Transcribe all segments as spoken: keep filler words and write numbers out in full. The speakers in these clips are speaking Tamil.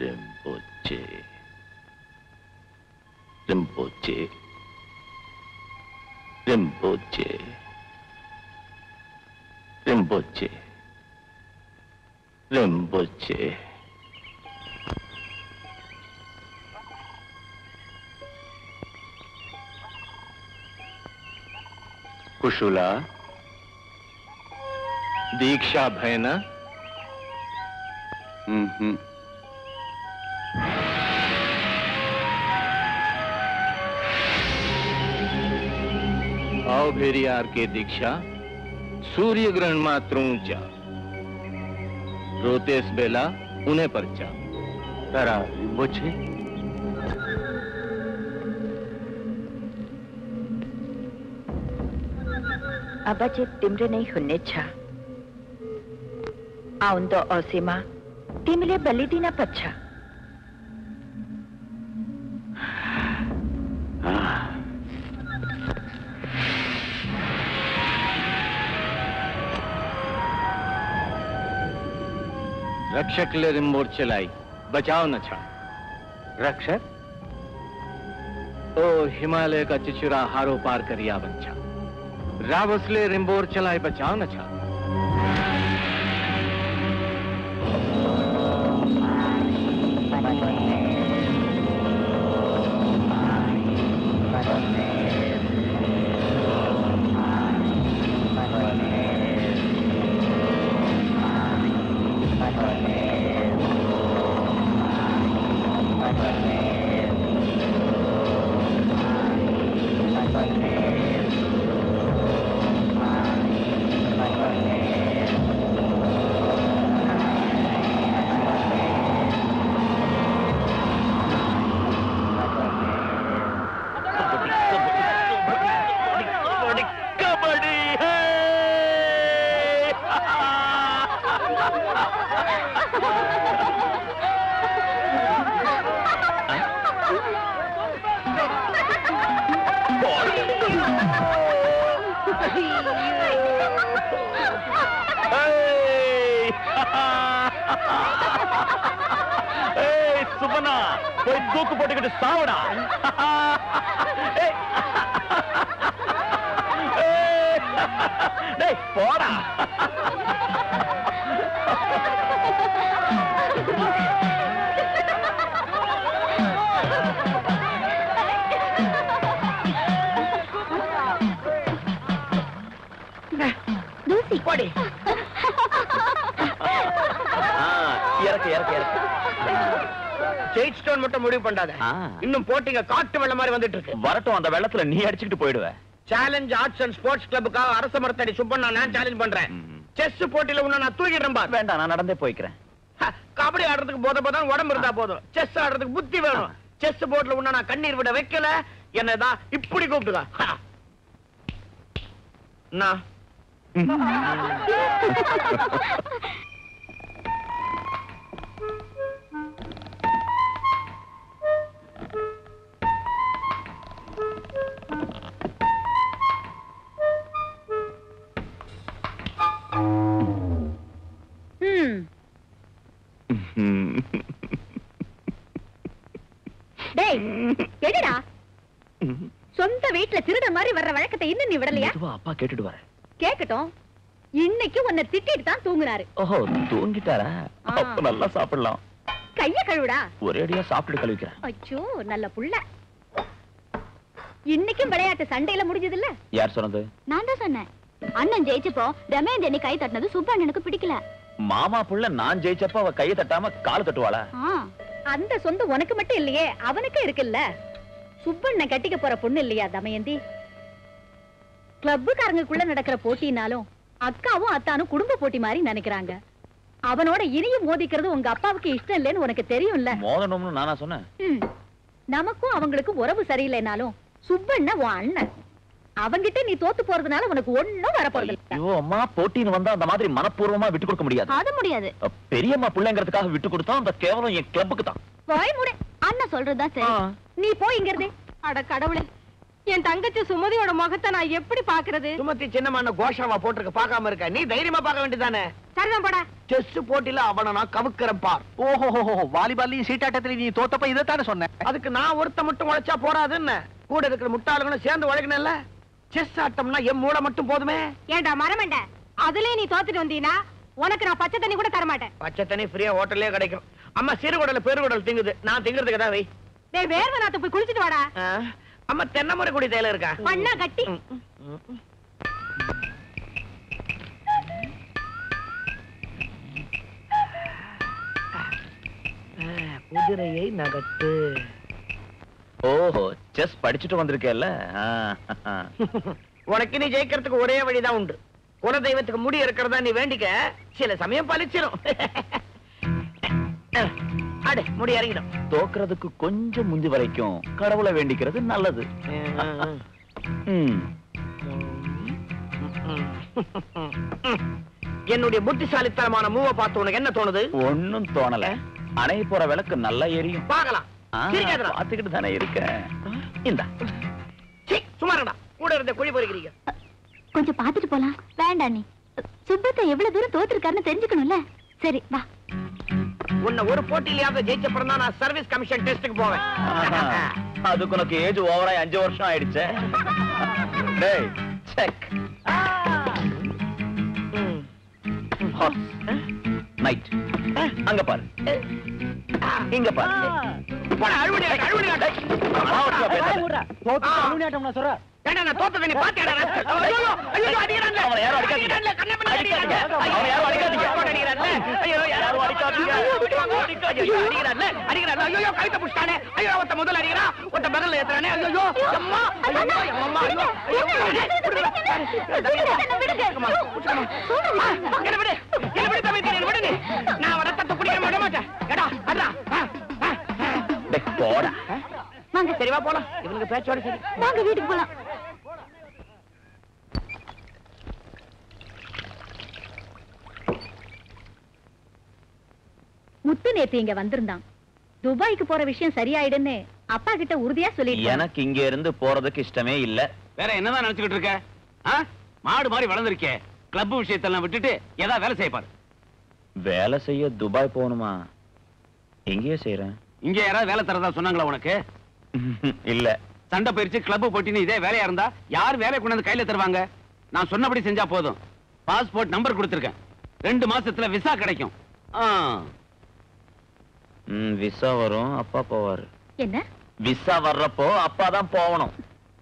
Rinpoche. Rinpoche. Rinpoche. Rinpoche. Rinpoche. कुशुला दीक्षा भयना हम्म आओ भेरियार के दीक्षा सूर्य ग्रहण मात्र ऊंचा रोतेस बेला उन्हें परचा तरा मुझे अबाचे तिमरे नहीं होने छा आउन तो औसीमा तिमले बलिदी ना पच्छा रक्षक ले रिम्बोर चलाई बचाओ न छा रक्षक ओ हिमालय का चिचुरा हारो पार करिया बंचा रावसले रिम्बोर चलाए बचाओ न छा सुपना कोई दुख पोटे सावड़ा नहीं पोड़ा दूसरी पड़े இறக்கு இறக்கு இறக்கு ஜெயிச்சிட்டோன்னு மட்டும் முடிவு பண்ணாத. இன்னும் போட்டிங்க காட்டு வெள்ளம் மாதிரி வந்துட்டு இருக்கு. வரட்டும், அந்த வெள்ளத்துல நீ அடிச்சுக்கிட்டு போயிடுவ. சேலஞ்ச் ஆர்ட்ஸ் அண்ட் ஸ்போர்ட்ஸ் கிளப்புக்காக அரச மரத்தடி சுப்பண்ணா நான் சேலஞ்ச் பண்றேன். செஸ் போட்டியில உன்ன நான் தூக்கிடுறேன் பாரு. வேண்டாம், நான் நடந்தே போய்க்கிறேன். கபடி ஆடுறதுக்கு போத போதான் உடம்பு இருந்தா போதும். செஸ் ஆடுறதுக்கு புத்தி வேணும். செஸ் போர்ட்ல உன்ன நான் கண்ணீர் விட வைக்கல. என்னதான் இப்படி கூப்பிட்டுக்க. நான் எடா சொந்த வீட்டுல திருட மாதிரி வர்ற வழக்கத்தை இன்னும் நீ விடலையா? அப்பா கேட்டுட்டு வர. கேக்கட்டும். இன்னைக்கு உன்னை திட்டிட்டு தான் தூங்குறாரு. ஓஹோ, தூங்கிட்டாரா? அப்ப நல்லா சாப்பிடலாம். கைய கழுவுடா. ஒரே அடியா சாப்பிட்டு கழுவிக்கிறேன். அச்சோ, நல்ல புள்ள. இன்னைக்கும் விளையாட்டு சண்டையில முடிஞ்சது இல்ல? யார் சொன்னது? நான் தான் சொன்னேன். அண்ணன் ஜெயிச்சப்போ ரமேந்திரனி கை தட்டினது சுப்பண்ணனுக்கு பிடிக்கல. மாமா புள்ள நான் ஜெயிச்சப்ப அவ கையை தட்டாம கால் தட்டுவாளா? அந்த சொந்தம் உனக்கு மட்டும் இல்லையே, அவனுக்கு இருக்குல்ல. சுப்பண்ண கட்டிக்க போற பொண்ணு இல்லையா தமயந்தி? கிளப்புக்காரங்களுக்குள்ள நடக்கிற போட்டினாலும் அக்காவும் அத்தானும் குடும்ப போட்டி மாதிரி நினைக்கிறாங்க. அவனோட இனியும் மோதிக்கிறது உங்க அப்பாவுக்கு இஷ்டம் இல்லைன்னு உனக்கு தெரியும்ல. மோதணும்னு நானா சொன்னேன்? நமக்கும் அவங்களுக்கும் உறவு சரியில்லைனாலும் சுப்பண்ண உன் அண்ணன். அவங்கிட்ட நீ தோத்து போறதுனால உனக்கு ஒண்ணும் வரப்போறது இல்ல. ஐயோ அம்மா, போட்டின்னு வந்தா அந்த மாதிரி மனப்பூர்வமா விட்டு கொடுக்க முடியாது. அது முடியாது. பெரியம்மா பிள்ளைங்கிறதுக்காக விட்டு கொடுத்தா அந்த கேவலம் என் கிளப்புக்கு தான். போய் முடி. அண்ணன் சொல்றதுதான் சரி. நீ போய் இங்க இருந்து. அட கடவுளே, என் தங்கச்சி சுமதியோட முகத்தை நான் எப்படி பாக்குறது? சுமதி சின்னமான கோஷமா போட்டிருக்க பாக்காம இருக்க, நீ தைரியமா பார்க்க வேண்டியதானே. சரிதான் போடா. செஸ் போட்டில அவனை நான் கவுக்கிறேன் பார். ஓஹோ வாலிபால் சீட்டாட்டத்துல நீ தோத்தப்ப இதைத்தானே சொன்னேன். அதுக்கு நான் ஒருத்த மட்டும் உழைச்சா போறாதுன்னு கூட இருக்கிற முட்டாளுங்களும் சேர்ந்து உழைக்கணும்ல. செஸ் ஆட்டம்னா என் மூளை மட்டும் போதுமே. ஏண்டா மரமண்ட, அதுலயே நீ தோத்துட்டு வந்தீனா உனக்கு நான் பச்சை தண்ணி கூட தர மாட்டேன். பச்சை தண்ணி ஃப்ரீயா ஹோட்டல்லே கிடைக்கும். அம்மா சிறுகுடல பெருகுடல் திங்குது, நான் திங்கிறதுக்கு தான் வை. டேய் வேர்வை நாத்து போய் குளிச்சிட்டு வாடா. அம்மா தென்னமுறை குடி தேயில இருக்கா? பண்ணா கட்டி. குதிரையை நகட்டு. ஓஹோ செஸ் படிச்சுட்டு வந்திருக்கேல்ல. உனக்கு நீ ஜெயிக்கிறதுக்கு ஒரே வழிதான் உண்டு. குல தெய்வத்துக்கு முடி இருக்கிறதா நீ வேண்டிக்க, சில சமயம் பலிச்சிரும். அடே முடி இறங்கிடும். தோக்குறதுக்கு கொஞ்சம் முந்தி வரைக்கும் கடவுளை வேண்டிக்கிறது நல்லது. என்னுடைய புத்திசாலித்தனமான மூவ பார்த்து உனக்கு என்ன தோணுது? ஒன்னும் தோணல. அணைய போற விளக்கு நல்லா எரியும். பார்க்கலாம். பாத்துக்கிட்டு தானே இருக்க. இந்த சுமாரடா கூட இருந்த குழி பொறுக்கிறீங்க. கொஞ்சம் பாத்துட்டு போலாம். வேண்டாம், நீ சுப்பத்தை எவ்வளவு தூரம் தோத்துருக்காருன்னு தெரிஞ்சுக்கணும்ல. சரி வா. உன்னை ஒரு போட்டியிலேயாவது ஜெயிச்ச பிறந்தா நான் சர்வீஸ் கமிஷன் டெஸ்டுக்கு போவேன். அதுக்கு உனக்கு ஏஜ் ஓவராய் அஞ்சு வருஷம் ஆயிடுச்சு. டேய் செக். நைட் அங்க பாரு, இங்க பாரு. போடா அழுவடி அழுவடி டேய். மாவட்ட பேசு. தோத்து அழுவடியாட்டம்னா சொல்ற. ஏடா நான் தோத்தத நீ பாத்தியாடா? ஐயோ ஐயோ அடிக்குறானே. அவன யாரோ அடிக்காதீங்க. கண்ணமணி அடிக்குறானே. அவன யாரோ அடிக்காதீங்க. அடிக்குறானே. ஐயோ யாரோ அடிக்காதீங்க. ஐயோ அடிக்குறானே. அடிக்குறானே. ஐயோ கைத்த புடிச்சானே. ஐயோ அவத்த முதல்ல அடிக்குறா. ஒட்ட பகல்ல ஏத்துறானே. ஐயோ அம்மா. ஐயோ அம்மா. ஐயோ ஐயோ. கமா. புடிச்சமா. என்ன விடு. என்ன விடு தம்பி என்ன விடு நீ. நான் வடத்தட்ட குடிக்க விட மாட்டேன். ஏடா அடடா. டேய் போடா. வாங்க சரி வா போலாம். இவனுக்கு பேச்சோட சரி. வாங்க வீட்டுக்கு போலாம். முத்து நேத்து இங்க வந்திருந்தான். துபாய்க்கு போற விஷயம் சரியாயிடுன்னு அப்பா கிட்ட உறுதியா சொல்லிட்டு. எனக்கு இங்க இருந்து போறதுக்கு இஷ்டமே இல்ல. வேற என்னதான் நினைச்சுக்கிட்டு இருக்க? மாடு மாதிரி வளர்ந்துருக்கே. கிளப் விஷயத்தெல்லாம் விட்டுட்டு ஏதாவது வேலை செய்ய பாரு. வேலை செய்ய துபாய் போகணுமா? எங்கேயே செய்யறேன். இங்க யாராவது வேலை தரதா சொன்னாங்களா உனக்கு? இல்ல. சண்டை பயிற்சி கிளப் போட்டின்னு இதே வேலையா இருந்தா யார் வேலை கொண்டு வந்து கையில தருவாங்க? நான் சொன்னபடி செஞ்சா போதும். பாஸ்போர்ட் நம்பர் கொடுத்திருக்கேன். ரெண்டு மாசத்துல விசா கிடைக்கும். விசா வரும், அப்பா போவாரு. என்ன? விசா வர்றப்போ அப்பா தான் போகணும்.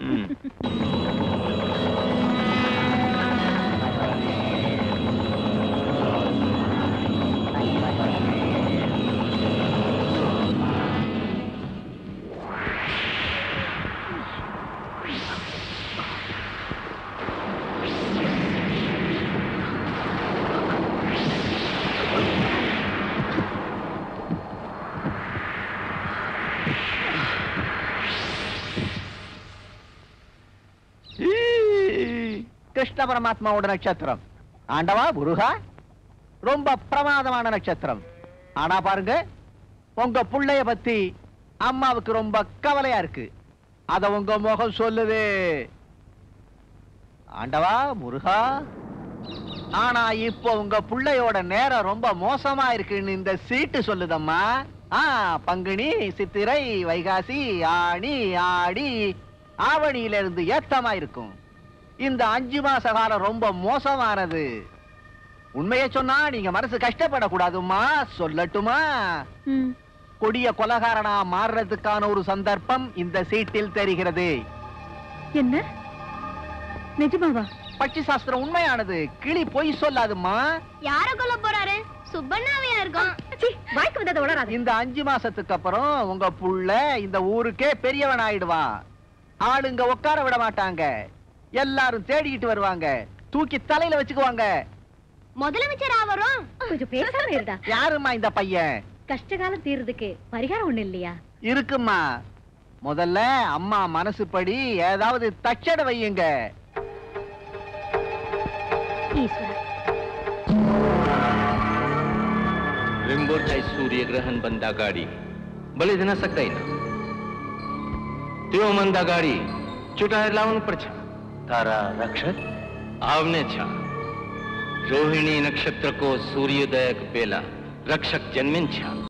கிருஷ்ண பரமாத்மாவோட நட்சத்திரம். ஆண்டவா முருகா, ரொம்ப பிரமாதமான நட்சத்திரம். ஆனா பாருங்க, உங்க புள்ளைய பத்தி அம்மாவுக்கு ரொம்ப கவலையா இருக்கு. அத உங்க முகம் சொல்லுது. ஆண்டவா முருகா, ஆனா இப்போ உங்க புள்ளையோட நேரம் ரொம்ப மோசமா இருக்குன்னு இந்த சீட்டு சொல்லுதம்மா. ஆ பங்குனி, சித்திரை, வைகாசி, ஆணி, ஆடி, ஆவணியில இருந்து ஏத்தமா இருக்கும். இந்த அஞ்சு மாச காலம் ரொம்ப மோசமானது. உண்மையை சொன்னா நீங்க மனசு கஷ்டப்படக்கூடாதுமா. சொல்லட்டுமா? கொடிய கொலகாரனா மாறுறதுக்கான ஒரு சந்தர்ப்பம் இந்த சீட்டில் தெரிகிறது. என்ன? நிஜமாவா? பட்சி சாஸ்திரம் உண்மையானது. கிளி பொய் சொல்லாதுமா. யார கொல்ல போறாரு? சுப்பண்ணாவையா இருக்கும். வாய்க்கு வந்தத உளறாத. இந்த அஞ்சு மாசத்துக்கு அப்புறம் உங்க புள்ள இந்த ஊருக்கே பெரியவன் ஆயிடுவான். ஆளுங்க உட்கார விட மாட்டாங்க. எல்லாரும் தேடிக்கிட்டு வருவாங்க. தூக்கி தலையில வச்சுக்குவாங்க. முதலமைச்சர் ஆவரும். கொஞ்சம் பேசாம இருடா. யாருமா இந்த பையன்? கஷ்டகாலம் தீர்றதுக்கு பரிகாரம் ஒண்ணு இல்லையா? இருக்குமா. முதல்ல அம்மா மனசுப்படி ஏதாவது தச்சட வையுங்க. ஈஸ்வரா, रिंबोरचाई सूर्य ग्रहण बंदा गाड़ी बलिद न सकता ना त्यो मंदा गाड़ी चुटायर लावून पडछा तारा रक्षक आवने छा रोहिणी नक्षत्र को सूर्योदय पेला रक्षक जन्मिन छा